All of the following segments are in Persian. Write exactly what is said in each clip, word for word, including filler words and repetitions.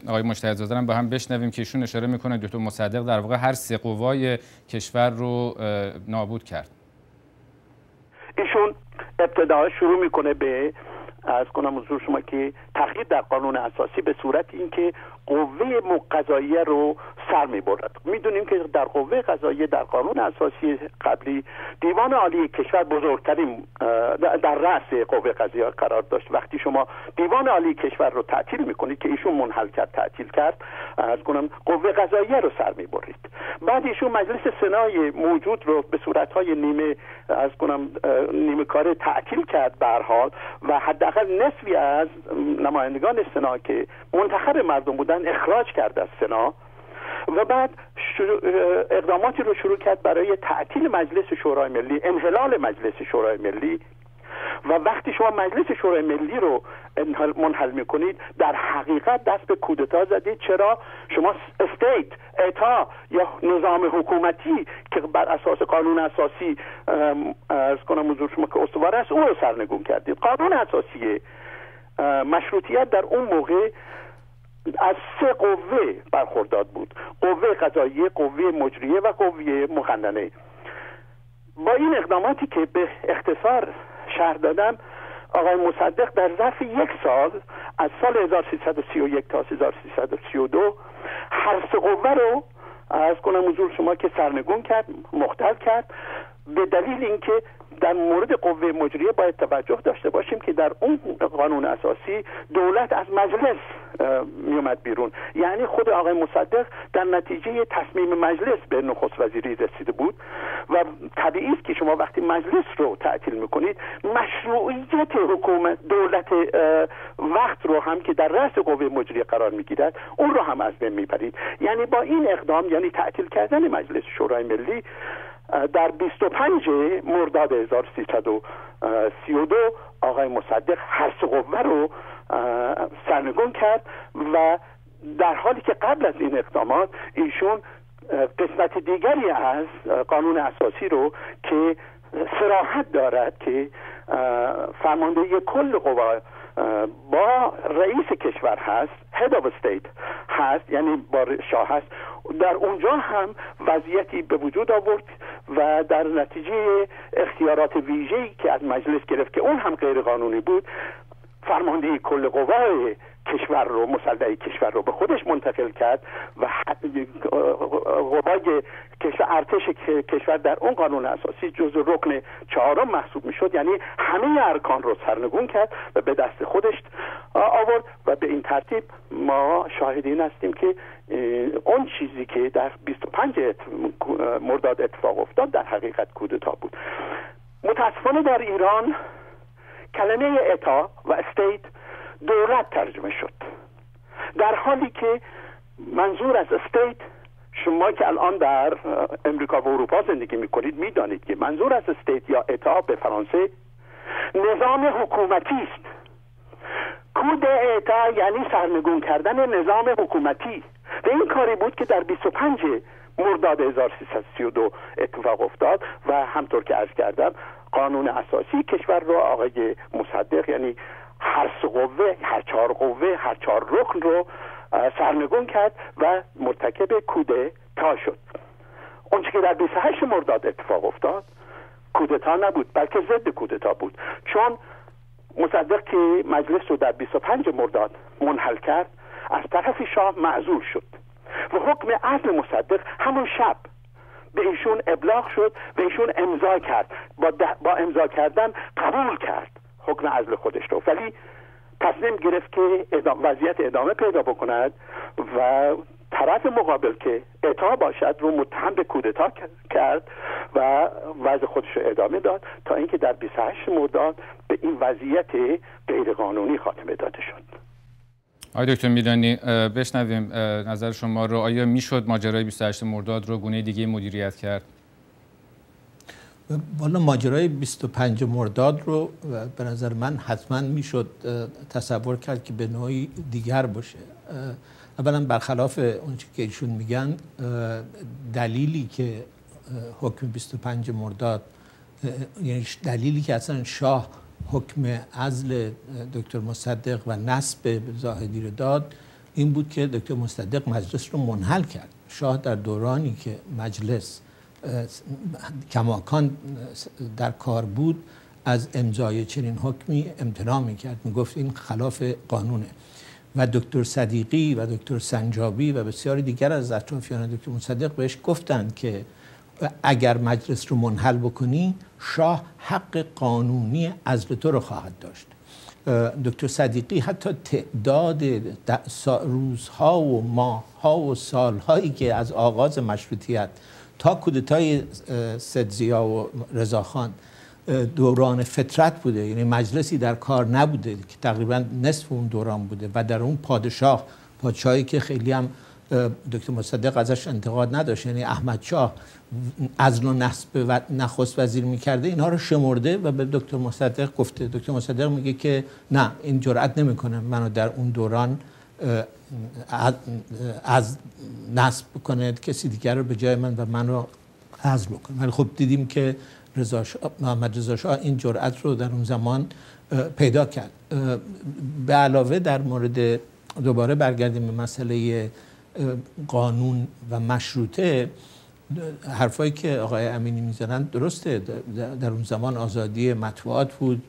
آقای مجتهدزاده هم با هم بشنویم که ایشون اشاره میکنه دکتر مصدق در واقع هر سه قوای کشور رو نابود کرد. ایشون ابتدا شروع میکنه به از کنم حضور شما که تغییر در قانون اساسی به صورت اینکه قوه قضاییه رو سر میبرد. میدونیم که در قوه قضاییه در قانون اساسی قبلی دیوان عالی کشور بزرگترین در رأس قوه قضاییه قرار داشت. وقتی شما دیوان عالی کشور رو تعطیل میکنید که ایشون منحل کرد تعطیل کرد از کنم قوه قضاییه رو سر میبرید. بعد ایشون مجلس سنای موجود رو به صورتهای نیمه از کنم نیمه کاره تعطیل کرد به هر حال و حداقل نصفی از نمایندگان سنا که منتخب مردم بودن اخراج کرد از سنا و بعد اقداماتی رو شروع کرد برای تعطیل مجلس شورای ملی، انحلال مجلس شورای ملی. و وقتی شما مجلس شورای ملی رو منحل میکنید در حقیقت دست به کودتا زدید. چرا؟ شما استیت، اتا یا نظام حکومتی که بر اساس قانون اساسی از کنم حضور شما که استوار است اون رو سرنگون کردید. قانون اساسی مشروطیت در اون موقع از سه قوه برخوردار بود: قوه قضاییه، قوه مجریه و قوه مقننه. با این اقداماتی که به اختصار شرح دادم، آقای مصدق در ظرف یک سال از سال هزار و سیصد و سی و یک تا هزار و سیصد و سی و دو هر سه قوه رو از کنم حضور شما که سرنگون کرد، مختل کرد، به دلیل اینکه در مورد قوه مجریه باید توجه داشته باشیم که در اون قانون اساسی دولت از مجلس می اومد بیرون. یعنی خود آقای مصدق در نتیجه تصمیم مجلس به نخست وزیری رسیده بود و طبیعی است که شما وقتی مجلس رو تعطیل میکنید مشروعیت حکومت دولت وقت رو هم که در رأس قوه مجریه قرار میگیرد اون رو هم از بین میبرید. یعنی با این اقدام، یعنی تعطیل کردن مجلس شورای ملی، در بیست و پنج مرداد هزار و سیصد و سی و دو آقای مصدق هر سه قوه رو سرنگون کرد و در حالی که قبل از این اقدامات ایشون قسمت دیگری از قانون اساسی رو که صراحت دارد که فرماندهی کل قوا با رئیس کشور هست، head of state هست، یعنی با شاه هست، در اونجا هم وضعیتی به وجود آورد و در نتیجه اختیارات ویژه‌ای که از مجلس گرفت که اون هم غیر قانونی بود، فرماندهی کل قوای کشور رو، مسلح کشور رو به خودش منتقل کرد و قوای کشور، ارتش کشور در اون قانون اساسی جزو رکن چهارم محسوب میشد. یعنی همه ارکان رو سرنگون کرد و به دست خودش آورد و به این ترتیب ما شاهدین هستیم که اون چیزی که در بیست و پنج مرداد اتفاق افتاد در حقیقت کودتا بود. متاسفانه در ایران کلمه اتا و استیت دولت ترجمه شد، در حالی که منظور از استیت، شما که الان در امریکا و اروپا زندگی میکنید میدانید که منظور از استیت یا اتا به فرانسه نظام حکومتی است. کود اتا یعنی سرنگون کردن نظام حکومتی و این کاری بود که در بیست و پنج مرداد هزار و سیصد و سی و دو اتفاق افتاد و همطور که عرض کردم قانون اساسی کشور رو آقای مصدق، یعنی هر سه قوه، هر چهار قوه، هر چهار رکن رو سرنگون کرد و مرتکب کودتا شد. اونچه که در بیست و هشت مرداد اتفاق افتاد کودتا نبود بلکه ضد کودتا بود، چون مصدق که مجلس رو در بیست و پنج مرداد منحل کرد از طرف شاه معزول شد و حکم عزل مصدق همون شب به ایشون ابلاغ شد و ایشون امضا کرد. با, با امضا کردن قبول کرد حکم عزل خودش رو، ولی تصمیم گرفت که ادام وضعیت ادامه پیدا بکند و طرف مقابل که اتا باشد رو متهم به کودتا کرد و وضع خودش رو ادامه داد تا اینکه در بیست و هشت مرداد به این وضعیت غیرقانونی خاتمه داده شد. آقای دکتر میرانی، بشنویم نظر شما رو. آیا میشد ماجرای بیست و هشت مرداد رو گونه دیگه مدیریت کرد؟ والا ماجرای بیست و پنج مرداد رو به نظر من حتما میشد تصور کرد که به نوعی دیگر باشه. اولا برخلاف اون چیزی که ایشون میگن، دلیلی که حکم بیست و پنج مرداد، یعنی دلیلی که اصلا شاه حکم عزل دکتر مصدق و نصب زاهدی رو داد، این بود که دکتر مصدق مجلس رو منحل کرد. شاه در دورانی که مجلس کماکان در کار بود از امضای چنین حکمی امتناع می‌کرد، میگفت این خلاف قانونه و دکتر صدیقی و دکتر سنجابی و بسیاری دیگر از اطرافیان دکتر مصدق بهش گفتند که اگر مجلس رو منحل بکنی شاه حق قانونی عزل تو رو خواهد داشت. دکتر صدیقی حتی تعداد روزها و ماهها و سالهایی که از آغاز مشروطیت تا کودتای سدضیا و رضاخان دوران فترت بوده، یعنی مجلسی در کار نبوده که تقریبا نصف اون دوران بوده و در اون پادشاه پادشاهی که خیلی هم دکتر مصدق ازش انتقاد نداشت، یعنی احمد شاه عزل و نصب و نخست وزیر میکرده، اینها رو شمرده و به دکتر مصدق گفته. دکتر مصدق میگه که نه، این جرئت نمیکنه منو در اون دوران از نصب کنه کسی دیگر رو به جای من و منو عزل بکنه. ولی خب دیدیم که رضا شاه، محمد رضا شاه این جرأت رو در اون زمان پیدا کرد. به علاوه در مورد، دوباره برگردیم به مسئله قانون و مشروطه، حرفایی که آقای امینی میزنن درسته. در اون زمان آزادی مطبوعات بود،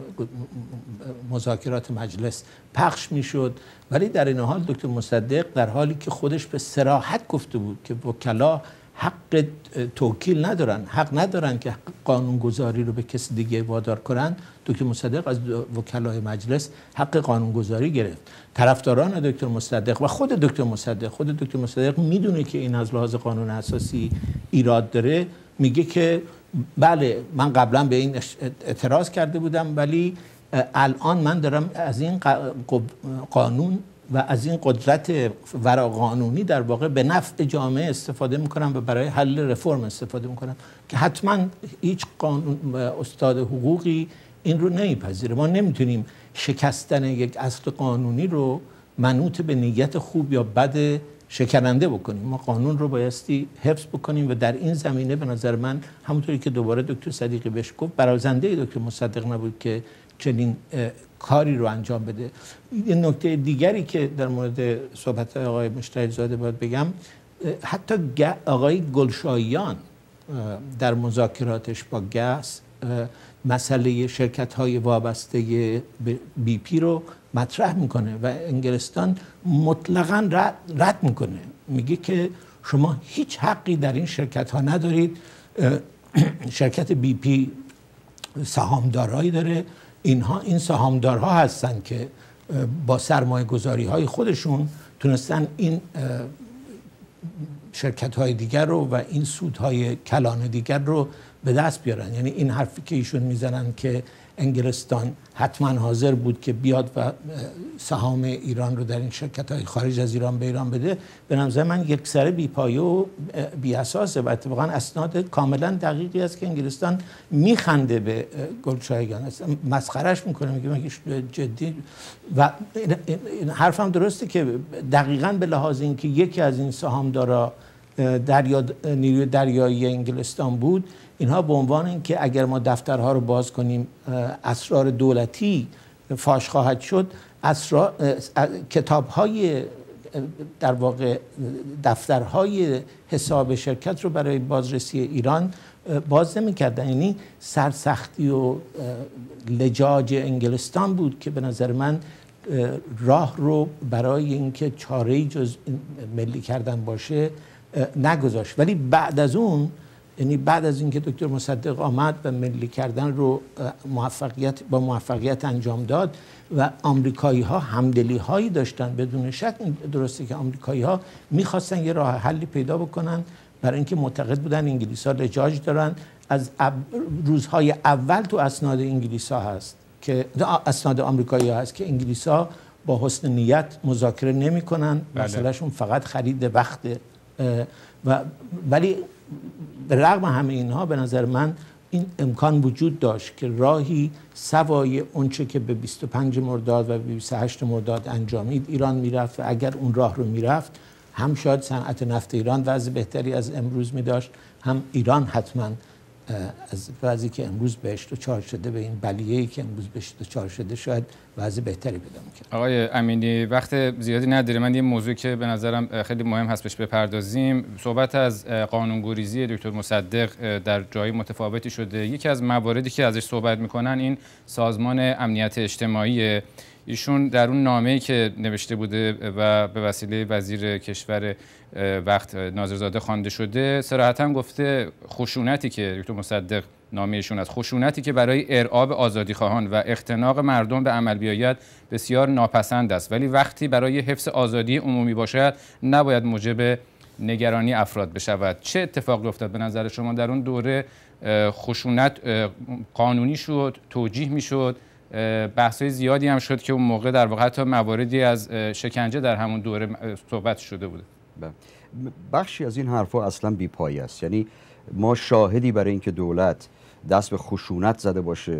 مذاکرات مجلس پخش میشد، ولی در این حال دکتر مصدق در حالی که خودش به صراحت گفته بود که وکلا حق توکیل ندارن، حق ندارن که قانونگذاری رو به کسی دیگه وادار کنن، دکتر مصدق از وکلای مجلس حق قانونگذاری گرفت. طرفداران دکتر مصدق و خود دکتر مصدق خود دکتر مصدق میدونه که این از لحاظ قانون اساسی ایراد داره، میگه که بله من قبلا به این اعتراض کرده بودم، ولی الان من دارم از این قانون و از این قدرت وراقانونی در واقع به نفع جامعه استفاده میکنم و برای حل رفرم استفاده میکنم که حتما هیچ قانون استاد حقوقی این رو نمیپذیره. ما نمیتونیم شکستن یک اصل قانونی رو منوط به نیت خوب یا بد شکننده بکنیم. ما قانون رو بایستی حفظ بکنیم و در این زمینه به نظر من همونطوری که دوباره دکتر صدیقی بهش گفت، برازنده دکتر مصدق نبود که چنین کاری رو انجام بده. یه نکته دیگری که در مورد صحبت آقای مشتری زاده باید بگم، حتی آقای گلشاییان در مذاکراتش با گس مسئله شرکت‌های وابسته به بی پی رو مطرح میکنه و انگلستان مطلقاً رد, رد میکنه، میگه که شما هیچ حقی در این شرکت‌ها ندارید. شرکت بی پی سهامدارایی داره، اینها این سهامدارها هستن که با سرمایه گذاری های خودشون تونستن این شرکت های دیگر رو و این سودهای کلان دیگر رو به دست بیارن. یعنی این حرفی که ایشون میزنن که انگلستان حتما حاضر بود که بیاد و سهام ایران رو در این شرکت های خارج از ایران به ایران بده، به نظر من یک سر بی پایه و بی اساسه و اتفاقا اسناد کاملا دقیقی است که انگلستان میخنده به گلشاییان، مسخرش میکنه، میگه مگه جدی. و این حرفم درسته که دقیقاً به لحاظ اینکه یکی از این سهامدارا دریا نیروی دریایی انگلستان بود، اینها به عنوان اینکه اگر ما دفترها رو باز کنیم اسرار دولتی فاش خواهد شد، اسرار کتاب‌های در واقع دفترهای حساب شرکت رو برای بازرسی ایران باز نمی‌کردن. یعنی سرسختی و لجاج انگلستان بود که به نظر من راه رو برای اینکه چاره‌ای جز ملی کردن باشه نگذاشت. ولی بعد از اون، یعنی بعد از اینکه دکتر مصدق آمد و ملی کردن رو موفقیت با موفقیت انجام داد و آمریکایی ها همدلی هایی داشتن، بدون شک درسته که آمریکایی ها میخواستن یه راه حلی پیدا بکنن، برای اینکه معتقد بودن انگلیس ها لجاج دارن. از روزهای اول تو اسناد انگلیس ها هست که اسناد آمریکایی ها هست که انگلیس ها با حسن نیت مذاکره نمی کنن، مسئله شون فقط خرید وقت. و ولی به رغم همه اینها به نظر من این امکان وجود داشت که راهی سوای اونچه که به بیست و پنج مرداد و بیست و هشت مرداد انجامید ایران میرفت و اگر اون راه رو میرفت هم شاید صنعت نفت ایران وضع بهتری از امروز می داشت، هم ایران حتما از وضعی که امروز بهش دچار شده، به این بلیه‌ای که امروز بهش دچار شده، شاید وضع بهتری پیدا می‌کرد. آقای امینی وقت زیادی نداره، من یه موضوعی که به نظرم خیلی مهم هست بهش بپردازیم. صحبت از قانونگریزی دکتر مصدق در جای متفاوتی شده. یکی از مواردی که ازش صحبت میکنن این سازمان امنیت اجتماعی. ایشون در اون نامه‌ای که نوشته بوده و به وسیله وزیر کشور وقت ناظرزاده خوانده شده صراحتاً گفته خشونتی که دکتر مصدق نامه ایشون از خشونتی که برای ارعاب آزادیخواهان و اختناق مردم به عمل بیاید بسیار ناپسند است، ولی وقتی برای حفظ آزادی عمومی باشد نباید موجب نگرانی افراد بشود. چه اتفاقی افتاد به نظر شما در اون دوره؟ خشونت قانونی شد، توجیه میشد، بحث‌های زیادی هم شد که اون موقع در واقع حتی مواردی از شکنجه در همون دوره صحبت شده بوده. بخشی از این حرفا اصلا بی‌پایه است. یعنی ما شاهدی برای اینکه دولت دست به خشونت زده باشه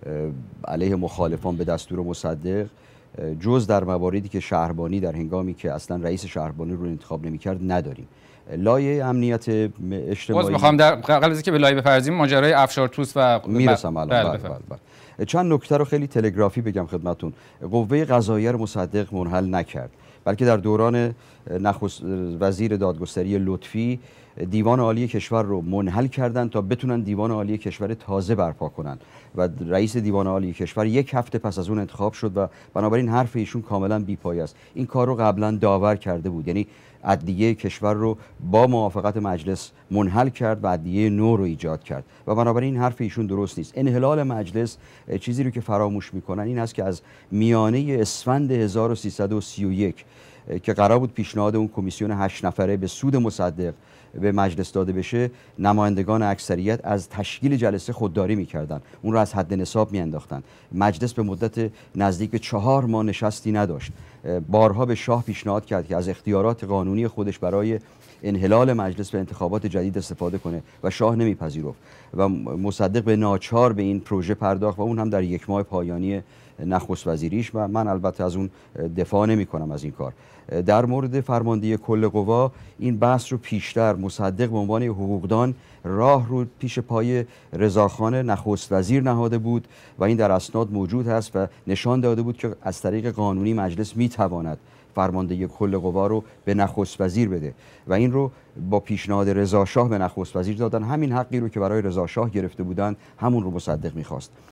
علیه مخالفان به دستور مصدق جز در مواردی که شهربانی در هنگامی که اصلا رئیس شهربانی رو انتخاب نمی‌کرد نداریم. لایه امنیت اجتماعی باز می‌خوام در قبل از اینکه به لایه بپردازیم ماجرای افشار توس و میرسم الان. بله بله بله. چند نکته رو خیلی تلگرافی بگم خدمتتون. قوه قضاییه رو مصدق منحل نکرد، بلکه در دوران نخست وزیر دادگستری لطفی دیوان عالی کشور رو منحل کردن تا بتونن دیوان عالی کشور تازه برپا کنن و رئیس دیوان عالی کشور یک هفته پس از اون انتخاب شد و بنابراین حرف ایشون کاملا بی‌پایه است. این کار رو قبلا داور کرده بود، یعنی عدلیه کشور رو با موافقت مجلس منحل کرد و عدلیه نو رو ایجاد کرد و بنابراین حرف ایشون درست نیست. انحلال مجلس چیزی رو که فراموش میکنن این است که از میانه اسفند هزار و سیصد و سی و یک که قرار بود پیشنهاد اون کمیسیون هشت نفره به سود مصدق به مجلس داده بشه، نمایندگان اکثریت از تشکیل جلسه خودداری میکردن، اون رو از حد نصاب میانداختن. مجلس به مدت نزدیک به چهار ماه نشستی نداشت. بارها به شاه پیشنهاد کرد که از اختیارات قانونی خودش برای انحلال مجلس به انتخابات جدید استفاده کنه و شاه نمیپذیرفت و مصدق به ناچار به این پروژه پرداخت و اون هم در یک ماه پایانی نخست وزیریش و من البته از اون دفاع نمی کنم از این کار. در مورد فرماندهی کل قوا این بحث رو پیشتر مصدق به عنوان حقوقدان راه رو پیش پای رضاخان نخست وزیر نهاده بود و این در اسناد موجود هست و نشان داده بود که از طریق قانونی مجلس می تواند فرماندهی کل قوا رو به نخست وزیر بده و این رو با پیشنهاد رضا شاه به نخست وزیر دادن. همین حقی رو که برای رضا شاه گرفته بودن همون رو مصدق می‌خواست.